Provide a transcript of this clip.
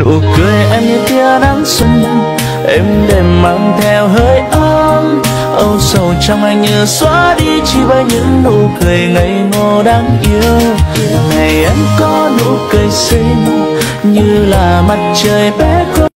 Nụ cười em như tia nắng xuân, êm đềm mang theo hơi ấm. Âu sầu trong anh như xóa đi chỉ với những nụ cười ngây ngô đáng yêu. Ngày em có nụ cười xinh như là mặt trời bé con.